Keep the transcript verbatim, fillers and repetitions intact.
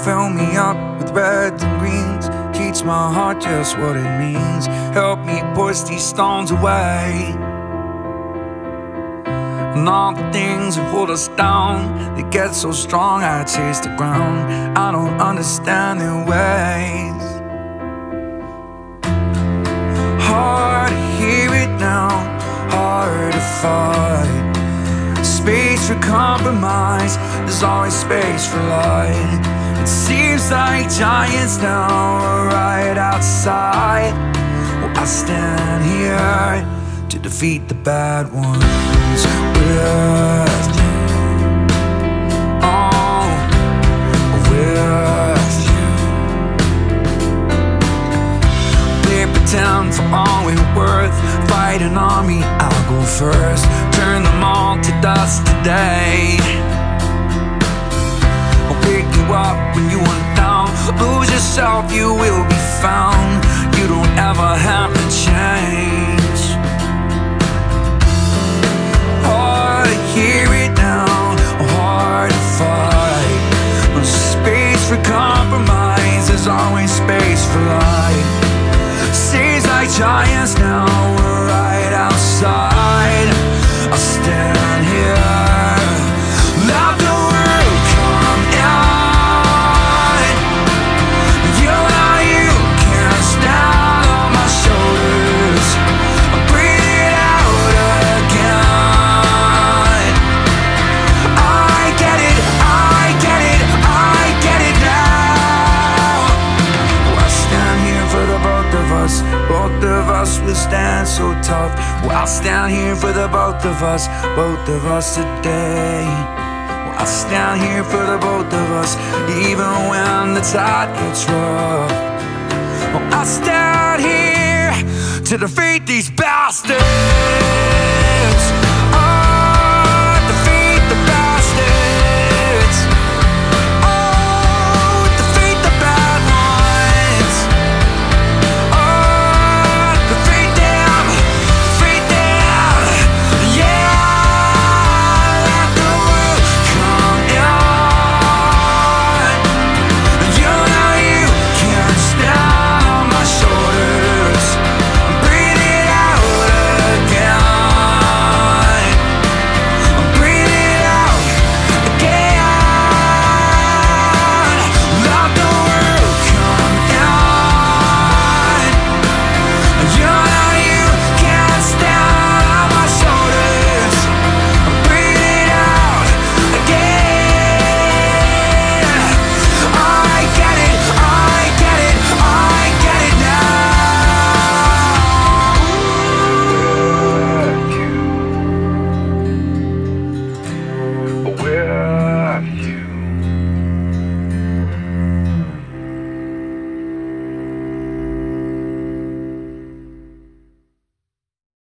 fill me up with reds and greens. Teach my heart just what it means. Help me push these stones away. And all the things that hold us down, they get so strong I chase the ground. I don't understand their ways. Hard to hear it now, hard to fight. Space for compromise, there's always space for light. It seems like giants now are right outside. Well, I stand here to defeat the bad ones with you. Oh, with you. They pretend for all we're worth. Fight an army, I'll go first. Turn them all to dust today. I'll pick you up when you went down. Lose yourself, you will be found. You don't ever have to change. Hard to hear it now, hard to fight. No space for compromise, there's always space for light. Seems like giants now, we're right outside. I'll stand here, let the world come in. You know you can't stand on my shoulders. I'll breathe it out again. I get it, I get it, I get it now. Oh, I stand here for the both of us. Both of us will stand so tough. Well, I'll stand here for the both of us, both of us today. Well, I'll stand here for the both of us, even when the tide gets rough. Well, I'll stand here to defeat these bastards.